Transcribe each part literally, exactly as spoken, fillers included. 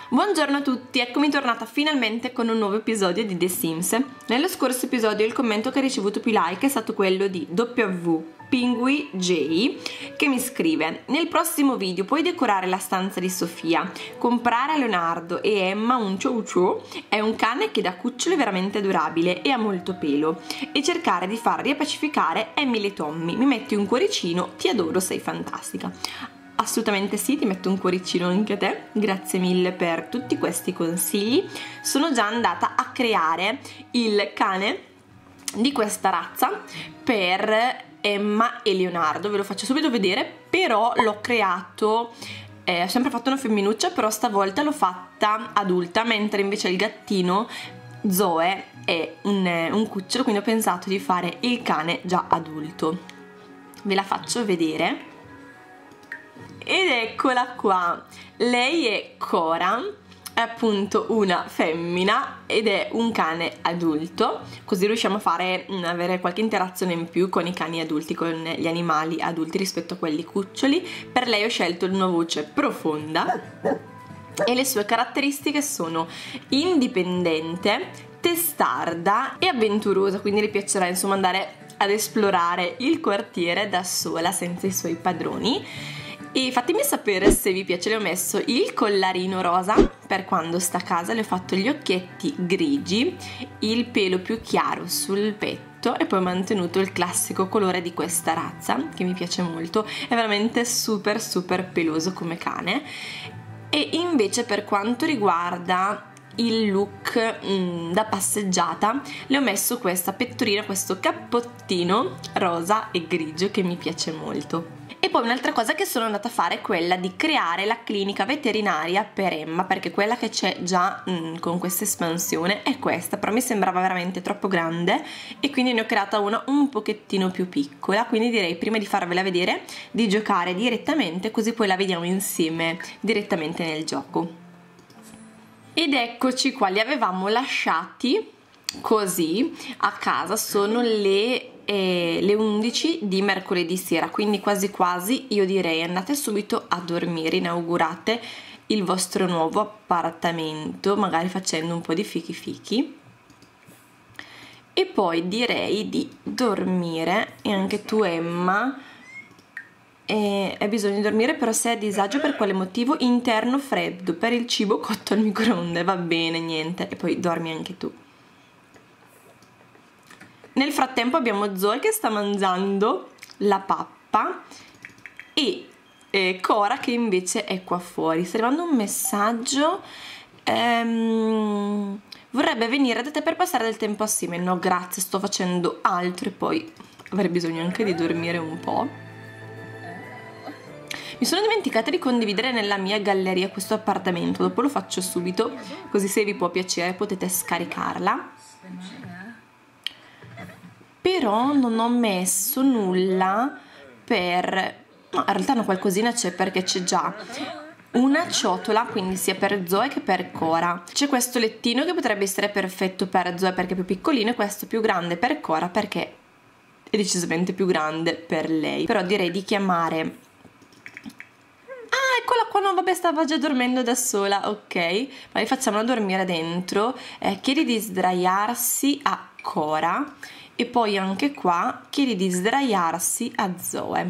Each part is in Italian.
Buongiorno a tutti, eccomi tornata finalmente con un nuovo episodio di The Sims. Nello scorso episodio il commento che ha ricevuto più like è stato quello di W Pingui J, che mi scrive: nel prossimo video puoi decorare la stanza di Sofia, comprare a Leonardo e Emma un ciao ciao, è un cane che da cucciolo è veramente adorabile e ha molto pelo, e cercare di far riappacificare Emily e Tommy. Mi metti un cuoricino, ti adoro, sei fantastica. Assolutamente sì, ti metto un cuoricino anche a te, grazie mille per tutti questi consigli. Sono già andata a creare il cane di questa razza per Emma e Leonardo, ve lo faccio subito vedere, però l'ho creato, eh, ho sempre fatto una femminuccia, però stavolta l'ho fatta adulta, mentre invece il gattino Zoe è un, un cucciolo, quindi ho pensato di fare il cane già adulto. Ve la faccio vedere. Ed eccola qua, lei è Cora, è appunto una femmina ed è un cane adulto, così riusciamo a fare, avere qualche interazione in più con i cani adulti, con gli animali adulti rispetto a quelli cuccioli. Per lei ho scelto una voce profonda e le sue caratteristiche sono indipendente, testarda e avventurosa, quindi le piacerà insomma andare ad esplorare il quartiere da sola senza i suoi padroni. E fatemi sapere se vi piace, le ho messo il collarino rosa per quando sta a casa, le ho fatto gli occhietti grigi, il pelo più chiaro sul petto e poi ho mantenuto il classico colore di questa razza che mi piace molto, è veramente super super peloso come cane. E invece per quanto riguarda il look mm, da passeggiata, le ho messo questa pettorina, questo cappottino rosa e grigio che mi piace molto. E poi un'altra cosa che sono andata a fare è quella di creare la clinica veterinaria per Emma, perché quella che c'è già mh, con questa espansione è questa, però mi sembrava veramente troppo grande e quindi ne ho creata una un pochettino più piccola, quindi direi prima di farvela vedere di giocare direttamente, così poi la vediamo insieme direttamente nel gioco. Ed eccoci qua, li avevamo lasciati così a casa, sono le E le undici di mercoledì sera, quindi quasi quasi io direi andate subito a dormire, inaugurate il vostro nuovo appartamento magari facendo un po' di fichi fichi e poi direi di dormire. E anche tu Emma e hai bisogno di dormire, però sei a disagio per quale motivo? Interno freddo, per il cibo cotto al microonde, va bene, niente, e poi dormi anche tu. Nel frattempo abbiamo Zoe che sta mangiando la pappa e eh, Cora che invece è qua fuori. Sta arrivando un messaggio, ehm, vorrebbe venire da te per passare del tempo assieme. No grazie, sto facendo altro e poi avrei bisogno anche di dormire un po'. Mi sono dimenticata di condividere nella mia galleria questo appartamento, dopo lo faccio subito, così se vi può piacere potete scaricarla. Però non ho messo nulla per... no, in realtà no, qualcosina c'è perché c'è già una ciotola, quindi sia per Zoe che per Cora. C'è questo lettino che potrebbe essere perfetto per Zoe perché è più piccolino e questo più grande per Cora perché è decisamente più grande per lei. Però direi di chiamare... ah, eccola qua, no vabbè, stava già dormendo da sola, ok. Ma facciamola dormire dentro. Eh, chiedi di sdraiarsi a Cora. E poi anche qua chiedi di sdraiarsi a Zoe.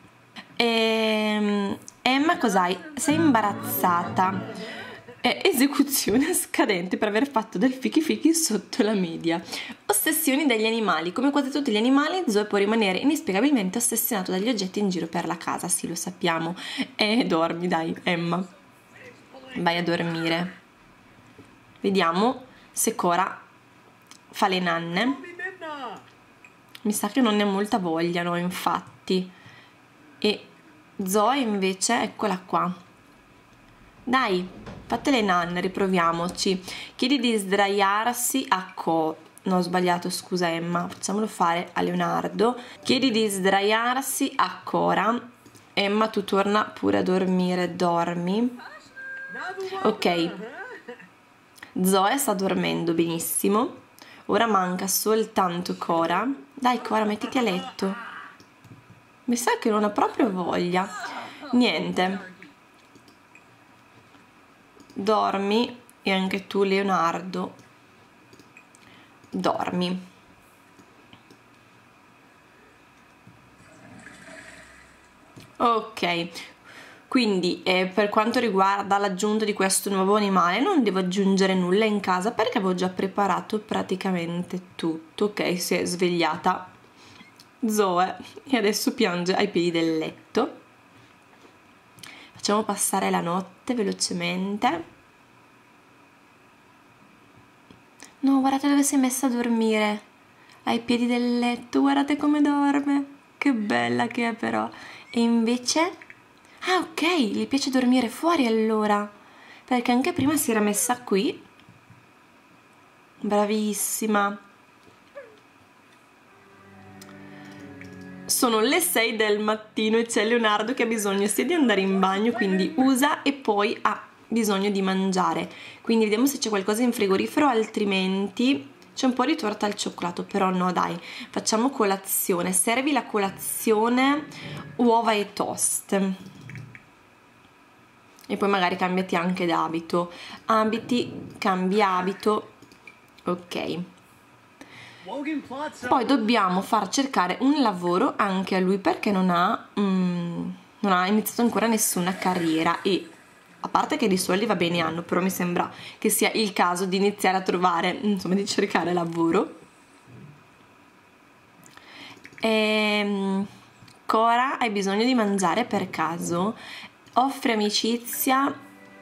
E... Emma, cos'hai? Sei imbarazzata. È esecuzione scadente per aver fatto del fichi fichi sotto la media. Ossessioni degli animali. Come quasi tutti gli animali, Zoe può rimanere inespiegabilmente ossessionato dagli oggetti in giro per la casa. Sì, lo sappiamo. E dormi, dai, Emma. Vai a dormire. Vediamo se Cora fa le nanne. Mi sa che non ne ha molta voglia, no, infatti. E Zoe invece, eccola qua. Dai, fate le nanne, riproviamoci. Chiedi di sdraiarsi a Co... no, ho sbagliato, scusa Emma. Facciamolo fare a Leonardo. Chiedi di sdraiarsi a Cora. Emma, tu torna pure a dormire, dormi. Ok. Zoe sta dormendo benissimo. Ora manca soltanto Cora. Dai Cora, mettiti a letto. Mi sa che non ha proprio voglia. Niente. dormi, e anche tu Leonardo dormi. Ok, quindi eh, per quanto riguarda l'aggiunta di questo nuovo animale non devo aggiungere nulla in casa perché avevo già preparato praticamente tutto. Ok, si è svegliata Zoe e adesso piange ai piedi del letto. Facciamo passare la notte velocemente. No, guardate dove si è messa a dormire, ai piedi del letto, guardate come dorme, che bella che è però. E invece, ah ok, gli piace dormire fuori allora, perché anche prima si era messa qui. Bravissima. Sono le sei del mattino e c'è Leonardo che ha bisogno sia di andare in bagno, quindi usa, e poi ha bisogno di mangiare. Quindi vediamo se c'è qualcosa in frigorifero, altrimenti c'è un po' di torta al cioccolato, però no dai, facciamo colazione. Servi la colazione uova e toast. E poi magari cambiati anche d'abito. Abiti, cambia abito. Ok. Poi dobbiamo far cercare un lavoro anche a lui perché non ha, mm, non ha iniziato ancora nessuna carriera, e a parte che di soldi va bene hanno, però mi sembra che sia il caso di iniziare a trovare, insomma di cercare lavoro. E, Cora, hai bisogno di mangiare per caso? Offre amicizia,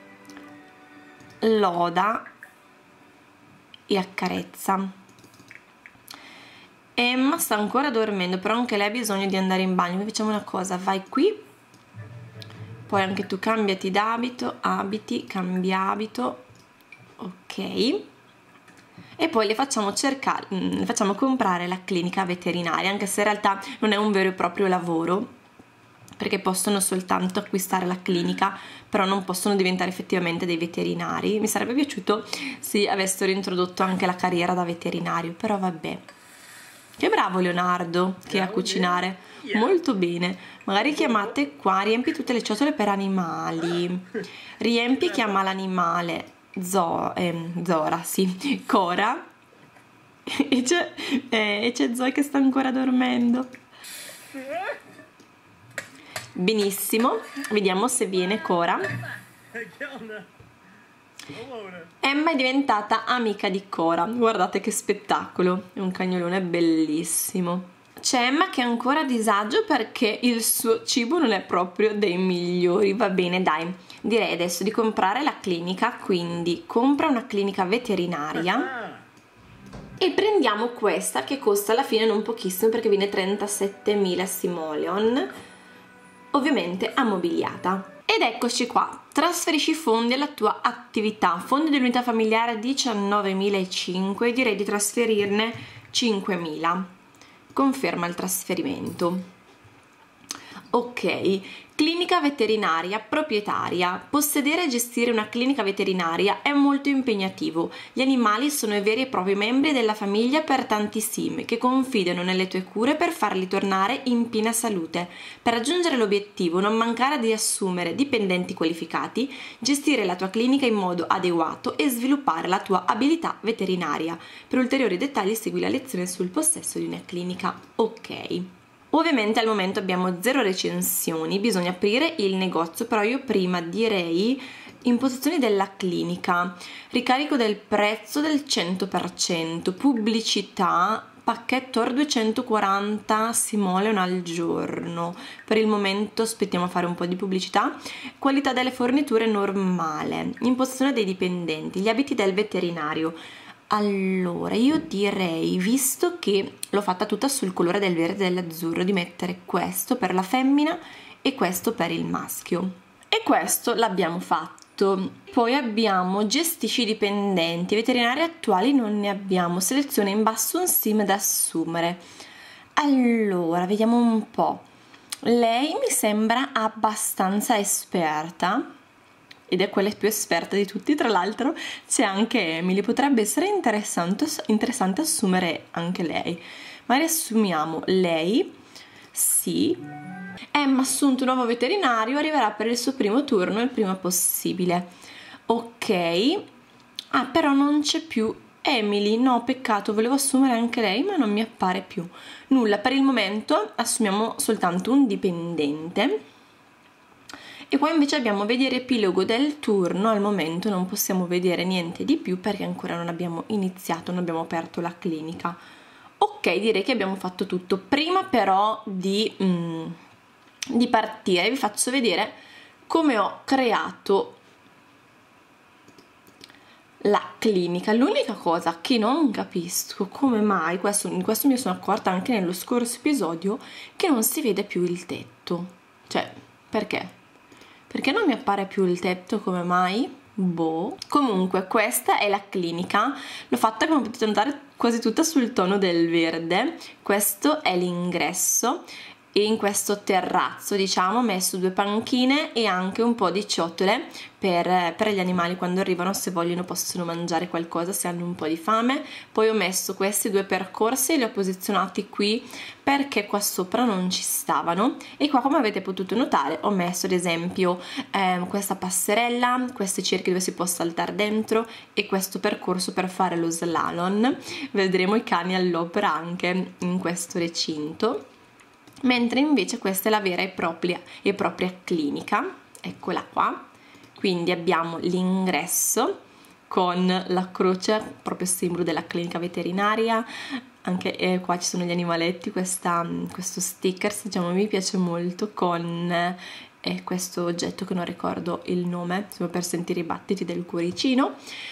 loda e accarezza. Emma sta ancora dormendo, però anche lei ha bisogno di andare in bagno. Quindi facciamo una cosa, vai qui, poi anche tu cambiati d'abito, abiti, cambia abito, ok, e poi le facciamo cercare, le facciamo comprare la clinica veterinaria, anche se in realtà non è un vero e proprio lavoro, perché possono soltanto acquistare la clinica, però non possono diventare effettivamente dei veterinari. Mi sarebbe piaciuto se avessero introdotto anche la carriera da veterinario, però vabbè. Che bravo Leonardo che è a cucinare, molto bene. Magari chiamate qua, riempi tutte le ciotole per animali, riempi e chiama l'animale Zo, eh, Zora, sì, Cora, e c'è eh, Zoe che sta ancora dormendo. Benissimo, vediamo se viene Cora. Emma è diventata amica di Cora, guardate che spettacolo, è un cagnolone bellissimo. C'è Emma che è ancora a disagio perché il suo cibo non è proprio dei migliori. Va bene dai, direi adesso di comprare la clinica, quindi compra una clinica veterinaria e prendiamo questa che costa alla fine non pochissimo perché viene trentasettemila simoleon, ovviamente ammobiliata. Ed eccoci qua, trasferisci fondi alla tua attività, fondi dell'unità familiare diciannovemilacinquecento, direi di trasferirne cinquemila, conferma il trasferimento. Ok, clinica veterinaria proprietaria. Possedere e gestire una clinica veterinaria è molto impegnativo. Gli animali sono i veri e propri membri della famiglia per tanti sim che confidano nelle tue cure per farli tornare in piena salute. Per raggiungere l'obiettivo non mancare di assumere dipendenti qualificati, gestire la tua clinica in modo adeguato e sviluppare la tua abilità veterinaria. Per ulteriori dettagli segui la lezione sul possesso di una clinica. Ok. Ovviamente al momento abbiamo zero recensioni, bisogna aprire il negozio, però io prima direi imposizioni della clinica, ricarico del prezzo del cento per cento, pubblicità, pacchetto or duecentoquaranta simoleon al giorno. Per il momento aspettiamo a fare un po' di pubblicità. Qualità delle forniture normale, imposizione dei dipendenti, gli abiti del veterinario. Allora io direi, visto che l'ho fatta tutta sul colore del verde e dell'azzurro, di mettere questo per la femmina e questo per il maschio, e questo l'abbiamo fatto. Poi abbiamo gestisci i dipendenti, veterinari attuali non ne abbiamo, seleziona in basso un sim da assumere. Allora vediamo un po', lei mi sembra abbastanza esperta ed è quella più esperta di tutti. Tra l'altro c'è anche Emily, potrebbe essere interessante, interessante assumere anche lei. Ma riassumiamo lei, sì. Emma ha assunto un nuovo veterinario, arriverà per il suo primo turno il prima possibile. Ok, ah però non c'è più Emily, no peccato, volevo assumere anche lei ma non mi appare più. Nulla, per il momento assumiamo soltanto un dipendente. E qua invece abbiamo vedere epilogo del turno, al momento non possiamo vedere niente di più perché ancora non abbiamo iniziato, non abbiamo aperto la clinica. Ok, direi che abbiamo fatto tutto. Prima però di, mm, di partire vi faccio vedere come ho creato la clinica. L'unica cosa che non capisco come mai, questo, in questo mi sono accorta anche nello scorso episodio, che non si vede più il tetto. Cioè, perché? Perché non mi appare più il tetto, come mai? Boh. Comunque questa è la clinica, l'ho fatta come potete notare quasi tutta sul tono del verde. Questo è l'ingresso e in questo terrazzo diciamo ho messo due panchine e anche un po' di ciotole per, per gli animali quando arrivano, se vogliono possono mangiare qualcosa se hanno un po' di fame. Poi ho messo questi due percorsi e li ho posizionati qui perché qua sopra non ci stavano, e qua come avete potuto notare ho messo ad esempio eh, questa passerella, questi cerchi dove si può saltare dentro e questo percorso per fare lo slalom. Vedremo i cani all'opera anche in questo recinto. Mentre invece questa è la vera e propria, e propria clinica, eccola qua. Quindi abbiamo l'ingresso con la croce, proprio simbolo della clinica veterinaria, anche eh, qua ci sono gli animaletti, questa, questo sticker diciamo mi piace molto, con eh, questo oggetto che non ricordo il nome, insomma, per sentire i battiti del cuoricino.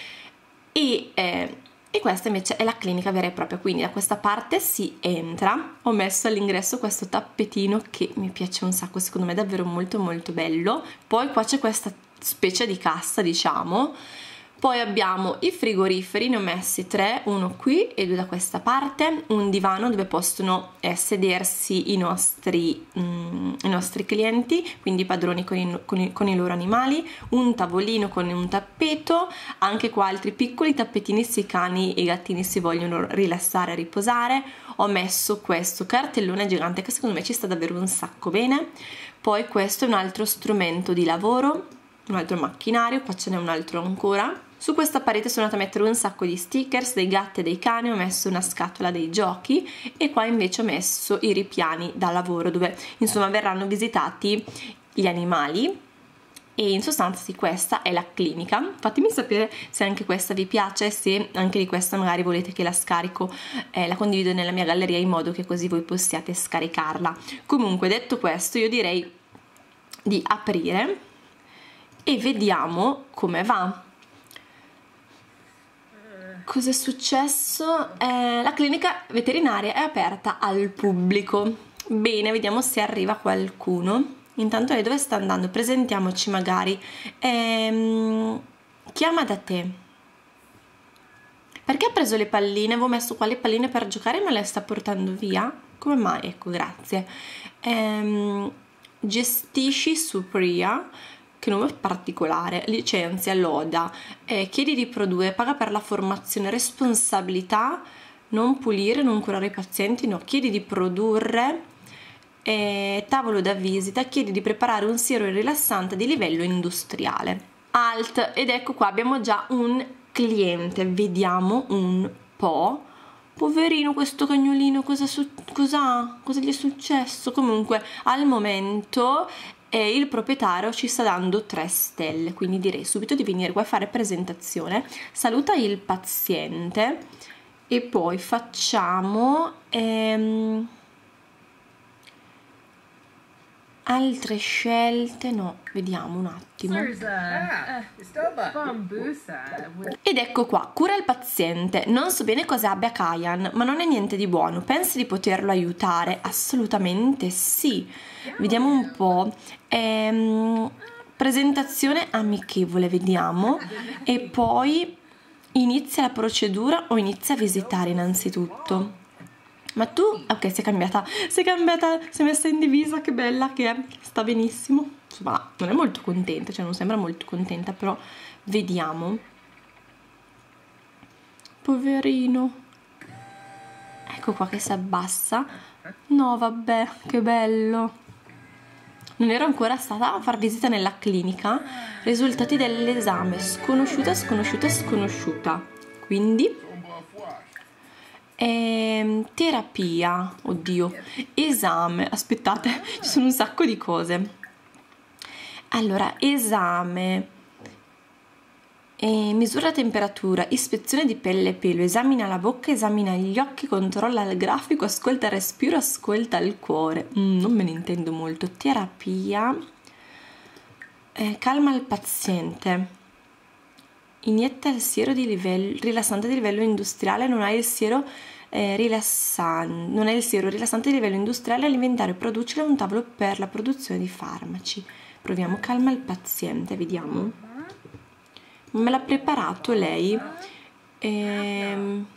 E eh, E questa invece è la clinica vera e propria, quindi da questa parte si entra. Ho messo all'ingresso questo tappetino che mi piace un sacco, secondo me è davvero molto molto bello. Poi qua c'è questa specie di cassa diciamo. Poi abbiamo i frigoriferi, ne ho messi tre, uno qui e due da questa parte, un divano dove possono eh, sedersi i nostri, mm, i nostri clienti, quindi i padroni con i, con, i, con i loro animali, un tavolino con un tappeto, anche qua altri piccoli tappetini se i cani e i gattini si vogliono rilassare e riposare. Ho messo questo cartellone gigante che secondo me ci sta davvero un sacco bene. Poi questo è un altro strumento di lavoro, un altro macchinario, qua ce n'è un altro ancora. Su questa parete sono andata a mettere un sacco di stickers dei gatti e dei cani, ho messo una scatola dei giochi e qua invece ho messo i ripiani da lavoro dove insomma verranno visitati gli animali. E in sostanza sì, questa è la clinica. Fatemi sapere se anche questa vi piace, se anche di questa magari volete che la scarico, eh, la condivido nella mia galleria in modo che così voi possiate scaricarla. Comunque detto questo io direi di aprire e vediamo come va. Cos'è successo? Eh, la clinica veterinaria è aperta al pubblico. Bene, vediamo se arriva qualcuno. Intanto lei dove sta andando? Presentiamoci magari. Ehm, chiama da te. Perché ha preso le palline? Avevo messo qua le palline per giocare ma le sta portando via? Come mai? Ecco, grazie. Ehm, gestisci Supriya. Che nome particolare, licenzia, loda, eh, chiedi di produrre, paga per la formazione, responsabilità, non pulire, non curare i pazienti, no, chiedi di produrre, eh, tavolo da visita, chiedi di preparare un siero rilassante di livello industriale. Alt, ed ecco qua abbiamo già un cliente, vediamo un po'. Poverino questo cagnolino, cosa, cosa, cosa gli è successo? Comunque al momento e il proprietario ci sta dando tre stelle, quindi direi subito di venire qua a fare presentazione. Saluta il paziente e poi facciamo ehm, altre scelte, no, vediamo un attimo. Ed ecco qua, cura il paziente. Non so bene cosa abbia Kayan, ma non è niente di buono. Pensi di poterlo aiutare? Assolutamente sì. Vediamo un po'. Ehm, presentazione amichevole, vediamo. E poi inizia la procedura o inizia a visitare innanzitutto. Ma tu, ok, si è cambiata, si è cambiata, si è messa in divisa, che bella che è, sta benissimo. Insomma, non è molto contenta, cioè non sembra molto contenta, però vediamo. Poverino. Ecco qua che si abbassa. No, vabbè, che bello. Non ero ancora stata a far visita nella clinica. Risultati dell'esame: sconosciuta, sconosciuta, sconosciuta. Quindi ehm, terapia, oddio, esame, aspettate, ci sono un sacco di cose. Allora, esame, eh, misura la temperatura, ispezione di pelle e pelo, esamina la bocca, esamina gli occhi, controlla il grafico, ascolta il respiro, ascolta il cuore. Mm, non me ne intendo molto. Terapia, eh, calma il paziente, inietta il siero di livello, rilassante di livello industriale, non hai il siero eh, rilassante, non hai il siero rilassante di livello industriale, alimentare, producile un tavolo per la produzione di farmaci. Proviamo, calma il paziente, vediamo. Me l'ha preparato lei. Ehm,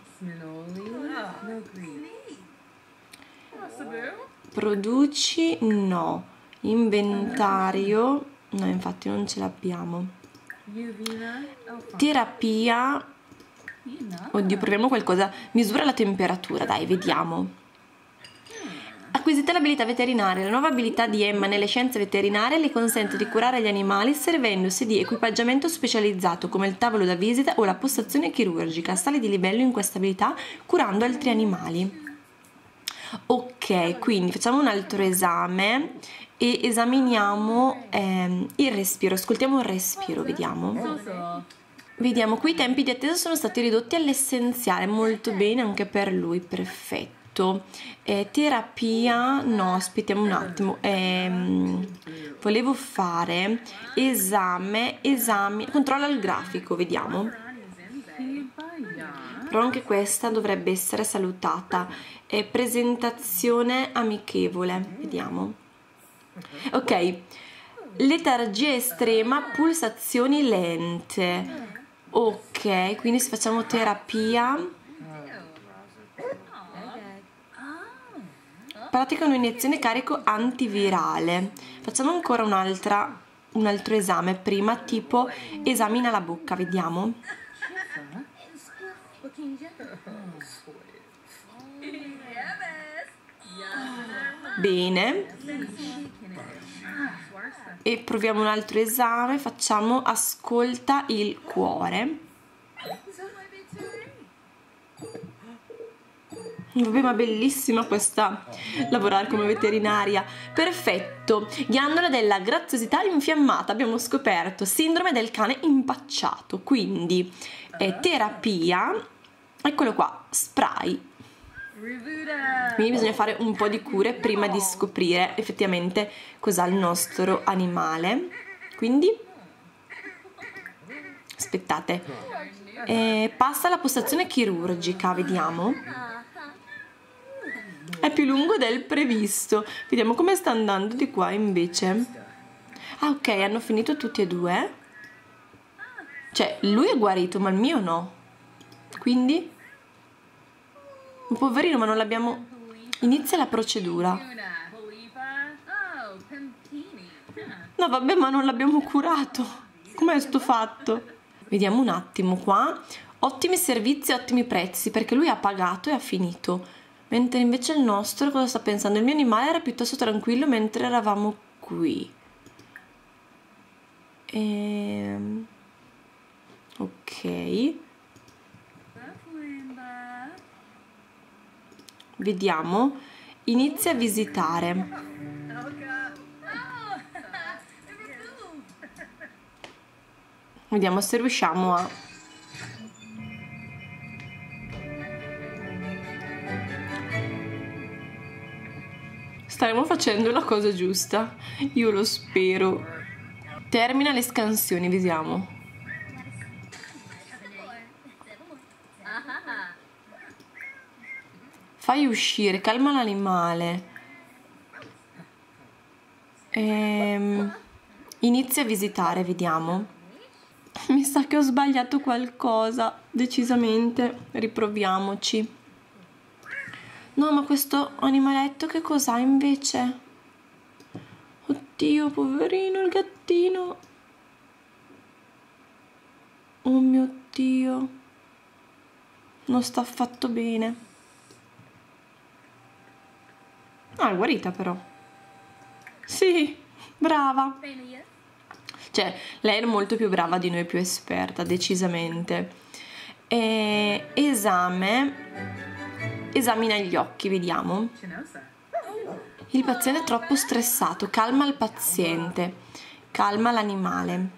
produci, no. Inventario, no, infatti non ce l'abbiamo. Terapia, oddio, proviamo qualcosa. Misura la temperatura, dai, vediamo. Acquisita l'abilità veterinaria. La nuova abilità di Emma nelle scienze veterinarie le consente di curare gli animali servendosi di equipaggiamento specializzato come il tavolo da visita o la postazione chirurgica. Sale di livello in questa abilità curando altri animali. Ok, quindi facciamo un altro esame e esaminiamo ehm, il respiro. Ascoltiamo il respiro, vediamo. Vediamo, qui i tempi di attesa sono stati ridotti all'essenziale. Molto bene anche per lui, perfetto. Eh, terapia, no, aspettiamo un attimo. Eh, volevo fare esame, esami, controlla il grafico, vediamo. Però anche questa dovrebbe essere salutata. Eh, presentazione amichevole, vediamo. Ok, letargia estrema, pulsazioni lente. Ok, quindi se facciamo terapia, pratica un'iniezione carico antivirale. Facciamo ancora un'altra, un altro esame prima, tipo esamina la bocca, vediamo. Bene. E proviamo un altro esame, facciamo ascolta il cuore. Vabbè, ma bellissima questa, lavorare come veterinaria. Perfetto. Ghiandola della graziosità infiammata, abbiamo scoperto sindrome del cane impacciato. Quindi eh, terapia, eccolo qua, spray. Quindi bisogna fare un po' di cure prima di scoprire effettivamente cos'ha il nostro animale. Quindi aspettate, eh, passa alla postazione chirurgica, vediamo. È più lungo del previsto. Vediamo come sta andando di qua invece. Ah, ok, hanno finito tutti e due. Cioè, lui è guarito, ma il mio no. Quindi un poverino, ma non l'abbiamo. Inizia la procedura. No, vabbè, ma non l'abbiamo curato. Com'è sto fatto? Vediamo un attimo qua. Ottimi servizi, ottimi prezzi, perché lui ha pagato e ha finito. Mentre invece il nostro cosa sta pensando? Il mio animale era piuttosto tranquillo mentre eravamo qui. Ehm... Ok. Vediamo. Inizia a visitare. Vediamo se riusciamo a... Staremo facendo la cosa giusta. Io lo spero. Termina le scansioni, vediamo. Fai uscire, calma l'animale. Ehm, inizia a visitare, vediamo. Mi sa che ho sbagliato qualcosa, decisamente. Riproviamoci. No, ma questo animaletto che cos'ha invece? Oddio, poverino il gattino. Oh mio Dio. Non sta affatto bene. Ah, è guarita però. Sì, Brava! Cioè, lei è molto più brava di noi, più esperta, decisamente. E esame. Esamina gli occhi, vediamo. Il paziente è troppo stressato. Calma il paziente. Calma l'animale.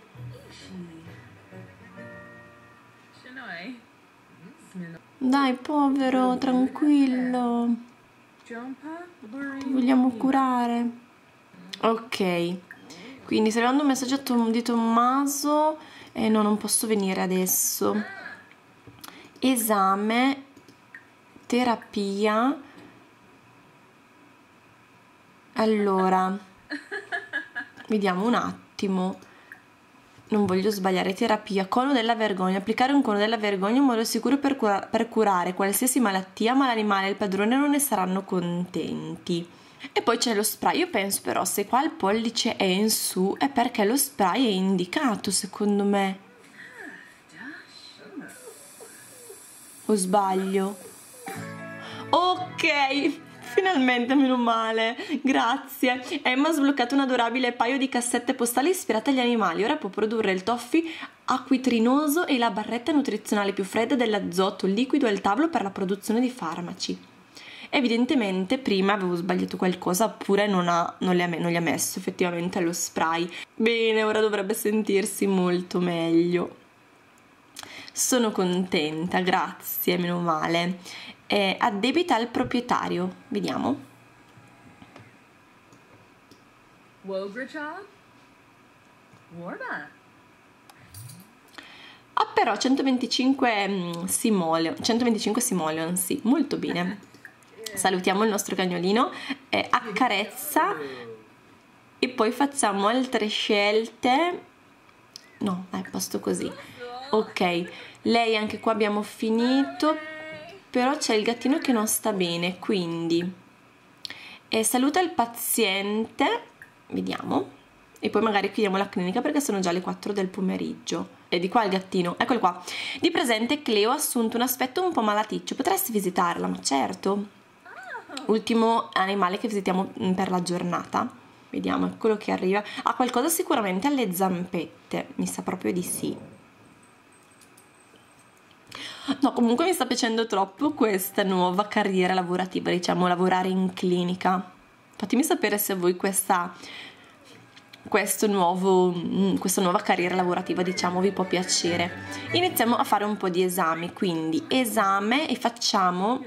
Dai, povero, tranquillo. Ti vogliamo curare. Ok. Quindi sta arrivando un messaggio di Tommaso. E eh, no, non posso venire adesso. Esame. Terapia. Allora. Vediamo un attimo. Non voglio sbagliare. Terapia. Cono della vergogna. Applicare un cono della vergogna è un modo sicuro per, cura per curare qualsiasi malattia, ma l'animale e il padrone non ne saranno contenti. E poi c'è lo spray. Io penso però, se qua il pollice è in su, è perché lo spray è indicato, secondo me. O sbaglio? Ok! Finalmente, meno male, grazie. Emma ha sbloccato un adorabile paio di cassette postali ispirate agli animali. Ora può produrre il toffee acquitrinoso e la barretta nutrizionale più fredda dell'azoto liquido al tavolo per la produzione di farmaci. Evidentemente prima avevo sbagliato qualcosa, oppure non, ha, non, le ha, non gli ha messo effettivamente lo spray. Bene, ora dovrebbe sentirsi molto meglio. Sono contenta, grazie, meno male. Eh, addebita al proprietario, vediamo. Ah, però centoventicinque mm, simoleon, centoventicinque simoleon, sì, molto bene. Salutiamo il nostro cagnolino, eh, accarezza e poi facciamo altre scelte. No, è posto così. Ok, lei anche qua abbiamo finito. Però c'è il gattino che non sta bene, quindi eh, saluta il paziente, vediamo, e poi magari chiudiamo la clinica perché sono già le quattro del pomeriggio. E di qua il gattino, eccolo qua. Di presente Cleo ha assunto un aspetto un po' malaticcio, potresti visitarla? Ma certo. Ultimo animale che visitiamo per la giornata, vediamo, eccolo che arriva. Ha qualcosa sicuramente alle zampette, mi sa proprio di sì. No, comunque mi sta piacendo troppo questa nuova carriera lavorativa, diciamo, lavorare in clinica. Fatemi sapere se a voi questa, questo nuovo, questa nuova carriera lavorativa, diciamo, vi può piacere. Iniziamo a fare un po' di esami, quindi esame e facciamo,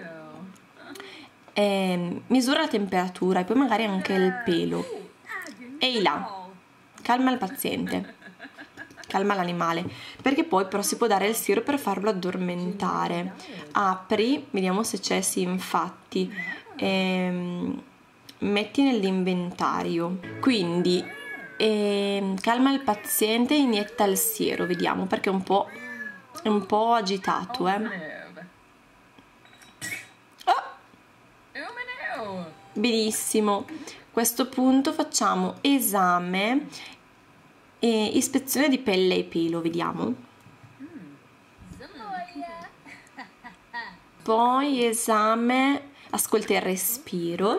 eh, misura la temperatura e poi magari anche il pelo. Ehi là, calma il paziente. Calma l'animale, perché poi però si può dare il siero per farlo addormentare. Apri, vediamo se c'è, sì, infatti, ehm, metti nell'inventario, quindi ehm, calma il paziente e inietta il siero, vediamo, perché è un po', è un po' agitato, eh. Oh! Benissimo, a questo punto facciamo esame e ispezione di pelle e pelo, vediamo. Poi esame, ascolta il respiro.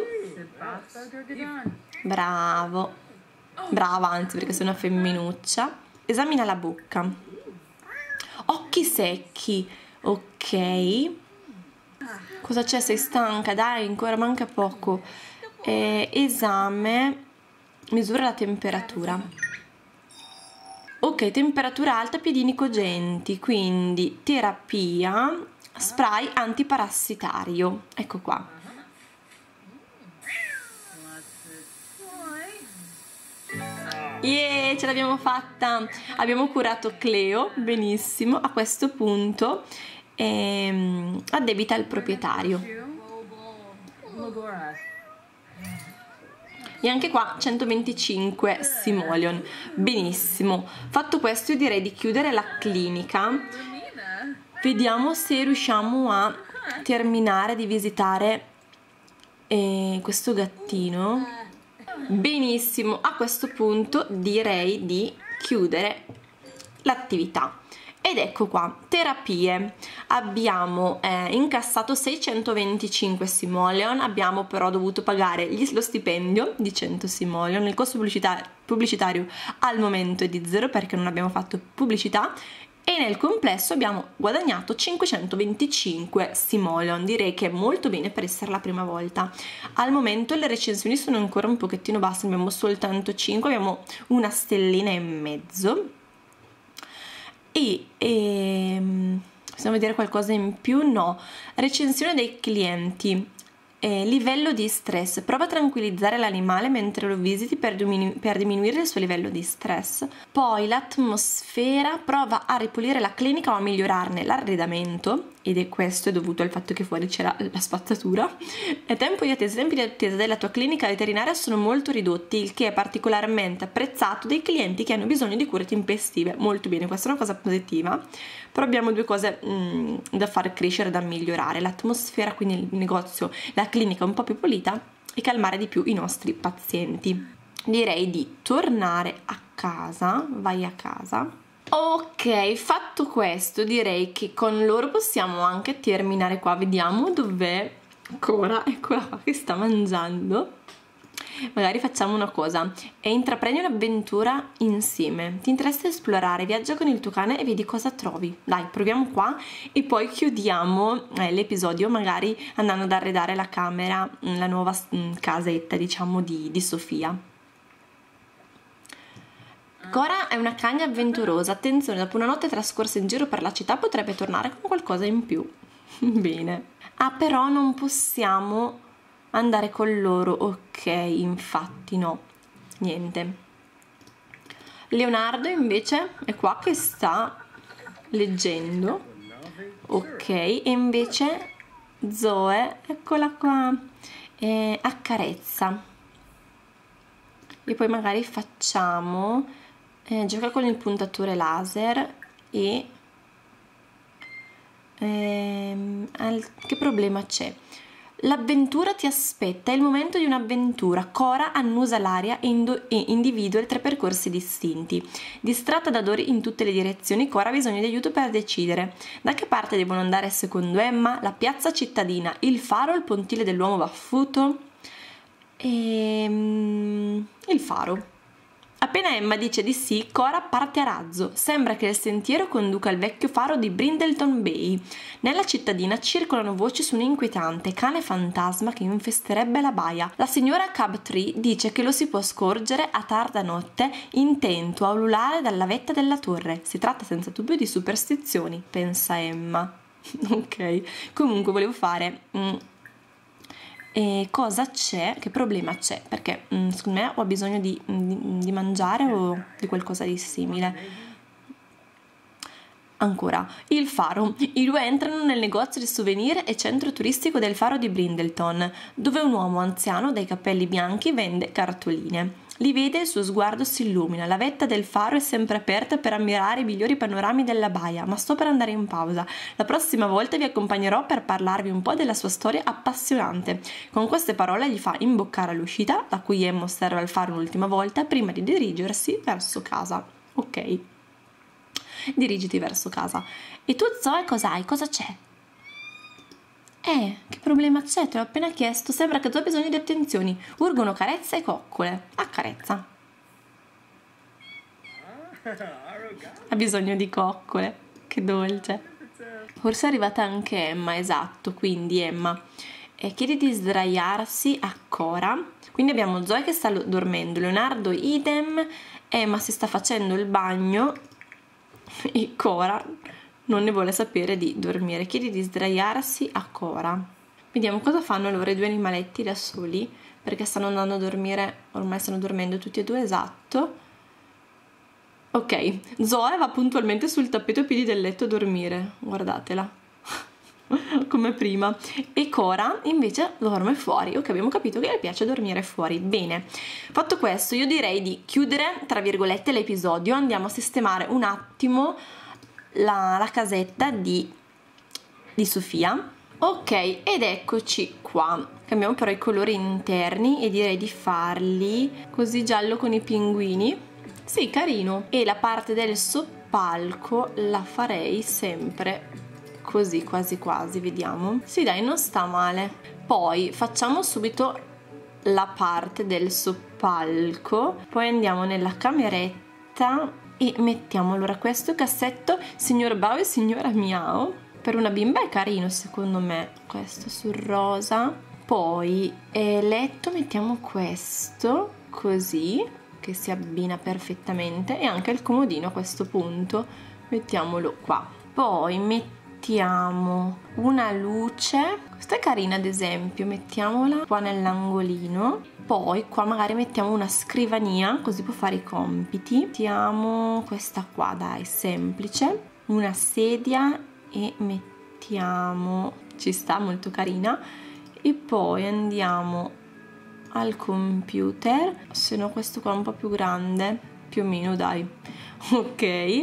Bravo. Brava, anzi, perché sei una femminuccia. Esamina la bocca. Occhi secchi. Ok. Cosa c'è? Sei stanca? Dai, ancora manca poco. Eh, esame, misura la temperatura. Ok, temperatura alta, piedini cogenti, quindi terapia, spray antiparassitario. Ecco qua. Yeah, ce l'abbiamo fatta! Abbiamo curato Cleo, benissimo. A questo punto ehm, addebita il proprietario. E anche qua centoventicinque simoleon. Benissimo. Fatto questo io direi di chiudere la clinica. Vediamo se riusciamo a terminare di visitare eh, questo gattino. Benissimo. A questo punto direi di chiudere l'attività. Ed ecco qua, terapie. Abbiamo eh, incassato seicentoventicinque simoleon, abbiamo però dovuto pagare gli, lo stipendio di cento simoleon, il costo pubblicitario, pubblicitario al momento è di zero perché non abbiamo fatto pubblicità, e nel complesso abbiamo guadagnato cinquecentoventicinque simoleon. Direi che è molto bene per essere la prima volta. Al momento le recensioni sono ancora un pochettino basse, abbiamo soltanto cinque, abbiamo una stellina e mezzo. E, e possiamo vedere qualcosa in più? No. Recensione dei clienti. Eh, livello di stress. Prova a tranquillizzare l'animale mentre lo visiti per, diminu- per diminuire il suo livello di stress. Poi l'atmosfera. Prova a ripulire la clinica o a migliorarne l'arredamento. Ed è questo è dovuto al fatto che fuori c'era la spazzatura. E tempo di attesa. I tempi di attesa della tua clinica veterinaria sono molto ridotti, il che è particolarmente apprezzato dai clienti che hanno bisogno di cure tempestive. Molto bene, questa è una cosa positiva. Però abbiamo due cose mh, da far crescere, da migliorare: l'atmosfera, quindi il negozio, la clinica un po' più pulita, e calmare di più i nostri pazienti. Direi di tornare a casa. Vai a casa. Ok, fatto questo, direi che con loro possiamo anche terminare qua. Vediamo dov'è Cora. Eccola qua che sta mangiando. Magari facciamo una cosa e intraprendi un'avventura insieme. Ti interessa esplorare? Viaggia con il tuo cane e vedi cosa trovi. Dai, proviamo qua e poi chiudiamo eh, l'episodio magari andando ad arredare la camera, la nuova mh, casetta diciamo di, di Sofia. Cora è una cagna avventurosa. Attenzione, dopo una notte trascorsa in giro per la città potrebbe tornare con qualcosa in più. Bene. Ah, però non possiamo andare con loro. Ok, infatti no. Niente. Leonardo invece è qua che sta leggendo. Ok, e invece Zoe, eccola qua, eh, accarezza. E poi magari facciamo... Eh, gioca con il puntatore laser e ehm, al, che problema c'è? L'avventura ti aspetta, è il momento di un'avventura. Cora annusa l'aria e, indo- e individua i tre percorsi distinti. Distratta da odori in tutte le direzioni, Cora ha bisogno di aiuto per decidere. Da che parte devono andare secondo Emma? La piazza cittadina, il faro o il pontile dell'uomo baffuto? Ehm, il faro. Appena Emma dice di sì, Cora parte a razzo. Sembra che il sentiero conduca al vecchio faro di Brindleton Bay. Nella cittadina circolano voci su un inquietante cane fantasma che infesterebbe la baia. La signora Crabtree dice che lo si può scorgere a tarda notte intento a ululare dalla vetta della torre. Si tratta senza dubbio di superstizioni, pensa Emma. Ok, comunque volevo fare... Mm, E cosa c'è? Che problema c'è? Perché mh, secondo me ho bisogno di, di, di mangiare o di qualcosa di simile. Ancora, il faro. I due entrano nel negozio di souvenir e centro turistico del faro di Brindleton, dove un uomo anziano dai capelli bianchi vende cartoline. Li vede e il suo sguardo si illumina. La vetta del faro è sempre aperta per ammirare i migliori panorami della baia, ma sto per andare in pausa. La prossima volta vi accompagnerò per parlarvi un po' della sua storia appassionante. Con queste parole gli fa imboccare all'uscita, da cui Emma osserva il faro un'ultima volta prima di dirigersi verso casa. Ok. Dirigiti verso casa. E tu, Zoe, cos'hai? Cosa c'è? Eh, che problema c'è? Te l'ho appena chiesto. Sembra che tu abbia bisogno di attenzioni. Urgono carezze e coccole. Accarezza. Ha bisogno di coccole. Che dolce. Forse è arrivata anche Emma, esatto. Quindi Emma eh, chiede di sdraiarsi a Cora. Quindi abbiamo Zoe che sta dormendo, Leonardo idem, Emma si sta facendo il bagno e Cora non ne vuole sapere di dormire. Chiedi di sdraiarsi a Cora. Vediamo cosa fanno loro i due animaletti da soli, perché stanno andando a dormire, ormai stanno dormendo tutti e due, esatto. Ok, Zoe va puntualmente sul tappeto a piedi del letto a dormire, guardatela, come prima. E Cora invece dorme fuori. Ok, abbiamo capito che le piace dormire fuori. Bene, fatto questo io direi di chiudere, tra virgolette, l'episodio. Andiamo a sistemare un attimo La, la casetta di, di Sofia. Ok, ed eccoci qua. Cambiamo però i colori interni e direi di farli così giallo con i pinguini. Sì, carino. E la parte del sopra palco la farei sempre così, quasi quasi, vediamo. Sì dai, non sta male. Poi facciamo subito la parte del soppalco, poi andiamo nella cameretta e mettiamo allora questo cassetto signor Bao e signora Miao. Per una bimba è carino secondo me, questo sul rosa. Poi eh, letto mettiamo questo così, che si abbina perfettamente, e anche il comodino a questo punto mettiamolo qua. Poi mettiamo una luce, questa è carina ad esempio, mettiamola qua nell'angolino. Poi qua magari mettiamo una scrivania così può fare i compiti. Mettiamo questa qua, dai, semplice, una sedia e mettiamo, ci sta, molto carina. E poi andiamo al computer, se no questo qua è un po' più grande, più o meno, dai, ok,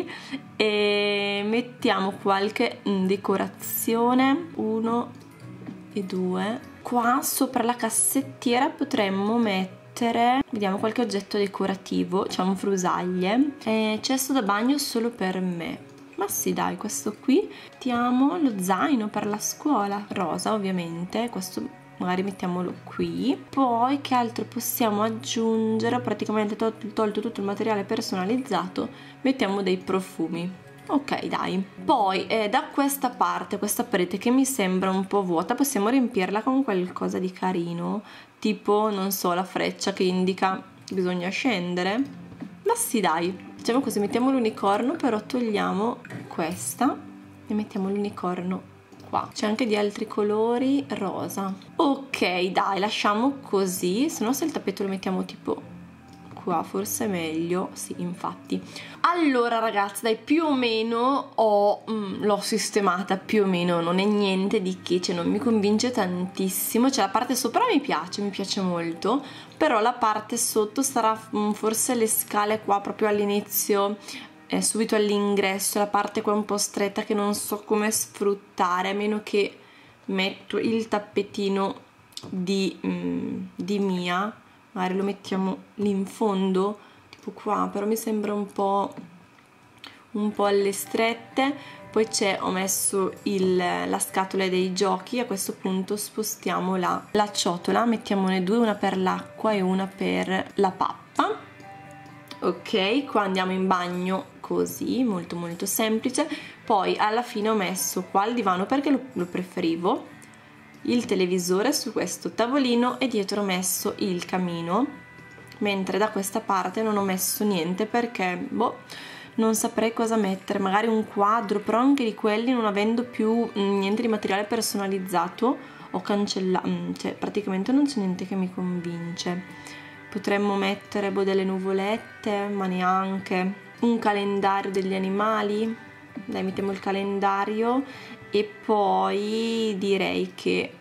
e mettiamo qualche decorazione, uno e due. Qua sopra la cassettiera potremmo mettere, vediamo, qualche oggetto decorativo, c'è un frusaglie, e cesto da bagno solo per me, ma sì dai, questo qui. Mettiamo lo zaino per la scuola, rosa ovviamente, questo magari mettiamolo qui. Poi che altro possiamo aggiungere? Ho praticamente tol tolto tutto il materiale personalizzato, mettiamo dei profumi. Ok dai. Poi eh, da questa parte, questa parete che mi sembra un po' vuota, possiamo riempirla con qualcosa di carino, tipo, non so, la freccia che indica che bisogna scendere. Ma sì dai, facciamo così, mettiamo l'unicorno, però togliamo questa e mettiamo l'unicorno. C'è anche di altri colori, rosa. Ok dai, lasciamo così, se no se il tappeto lo mettiamo tipo qua forse è meglio, sì infatti. Allora ragazzi, dai, più o meno ho mm, l'ho sistemata, più o meno, non è niente di che, cioè non mi convince tantissimo. Cioè la parte sopra mi piace, mi piace molto, però la parte sotto sarà mm, forse le scale qua proprio all'inizio, Eh, subito all'ingresso, la parte qua un po' stretta che non so come sfruttare, a meno che metto il tappetino di, mm, di Mia, magari lo mettiamo lì in fondo, tipo qua, però mi sembra un po', un po' alle strette. Poi c'è, ho messo il, la scatola dei giochi, a questo punto spostiamo la, la ciotola, mettiamone due, una per l'acqua e una per la pappa. Ok, qua andiamo in bagno così, molto molto semplice. Poi alla fine ho messo qua il divano perché lo, lo preferivo, il televisore su questo tavolino e dietro ho messo il camino, mentre da questa parte non ho messo niente perché, boh, non saprei cosa mettere, magari un quadro, però anche di quelli, non avendo più mh, niente di materiale personalizzato, ho cancellato, cioè praticamente non c'è niente che mi convince. Potremmo mettere boh, delle nuvolette, ma neanche. Un calendario degli animali, dai, mettiamo il calendario. E poi direi che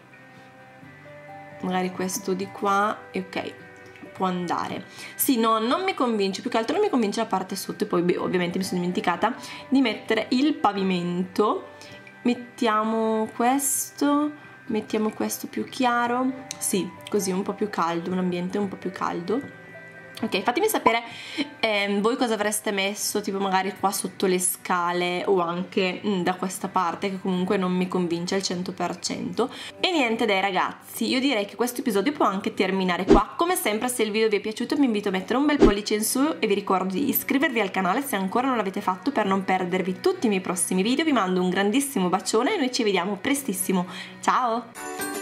magari questo di qua, e ok, può andare. Sì, no, non mi convince, più che altro non mi convince la parte sotto. E poi beh, ovviamente mi sono dimenticata di mettere il pavimento. Mettiamo questo, mettiamo questo più chiaro, sì, così un po' più caldo, un ambiente un po' più caldo. Ok, fatemi sapere eh, voi cosa avreste messo, tipo magari qua sotto le scale o anche mh, da questa parte, che comunque non mi convince al cento per cento. E niente dai ragazzi, io direi che questo episodio può anche terminare qua. Come sempre, se il video vi è piaciuto vi invito a mettere un bel pollice in su e vi ricordo di iscrivervi al canale se ancora non l'avete fatto per non perdervi tutti i miei prossimi video. Vi mando un grandissimo bacione e noi ci vediamo prestissimo, ciao!